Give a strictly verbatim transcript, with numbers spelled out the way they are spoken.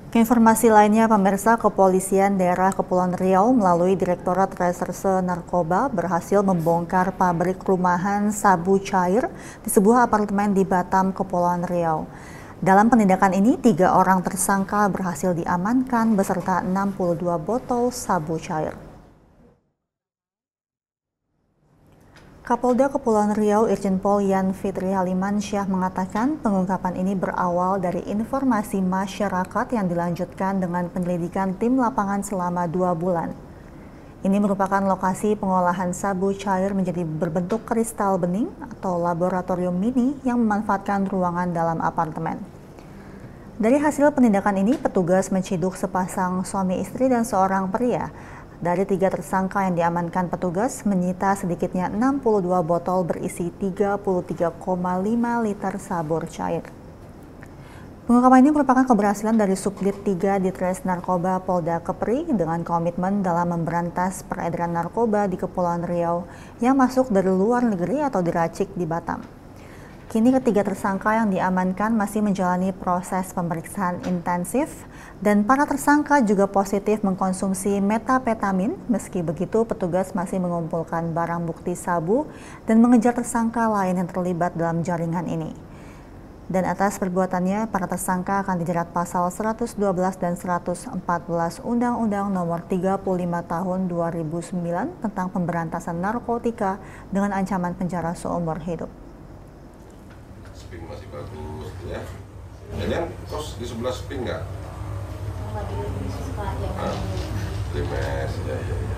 Keinformasi lainnya, pemirsa, Kepolisian Daerah Kepulauan Riau melalui Direktorat Reserse Narkoba berhasil membongkar pabrik rumahan sabu cair di sebuah apartemen di Batam, Kepulauan Riau. Dalam penindakan ini, tiga orang tersangka berhasil diamankan beserta enam puluh dua botol sabu cair. Kapolda Kepulauan Riau Irjen Pol Yan Fitri Halimansyah mengatakan pengungkapan ini berawal dari informasi masyarakat yang dilanjutkan dengan penyelidikan tim lapangan selama dua bulan. Ini merupakan lokasi pengolahan sabu cair menjadi berbentuk kristal bening atau laboratorium mini yang memanfaatkan ruangan dalam apartemen. Dari hasil penindakan ini, petugas menciduk sepasang suami istri dan seorang pria. Dari tiga tersangka yang diamankan petugas, menyita sedikitnya enam puluh dua botol berisi tiga puluh tiga koma lima liter sabur cair. Pengungkapan ini merupakan keberhasilan dari Subdit tiga Ditres Narkoba Polda Kepri dengan komitmen dalam memberantas peredaran narkoba di Kepulauan Riau yang masuk dari luar negeri atau diracik di Batam. Kini ketiga tersangka yang diamankan masih menjalani proses pemeriksaan intensif dan para tersangka juga positif mengkonsumsi metapetamin. Meski begitu, petugas masih mengumpulkan barang bukti sabu dan mengejar tersangka lain yang terlibat dalam jaringan ini. Dan atas perbuatannya, para tersangka akan dijerat pasal seratus dua belas dan seratus empat belas Undang-Undang Nomor tiga puluh lima Tahun dua ribu sembilan tentang pemberantasan narkotika dengan ancaman penjara seumur hidup. Sping masih bagus ya. Jangan kos di sebelah sping nggak? Oh, di sebelah yang ah, limes, ya, ya, ya.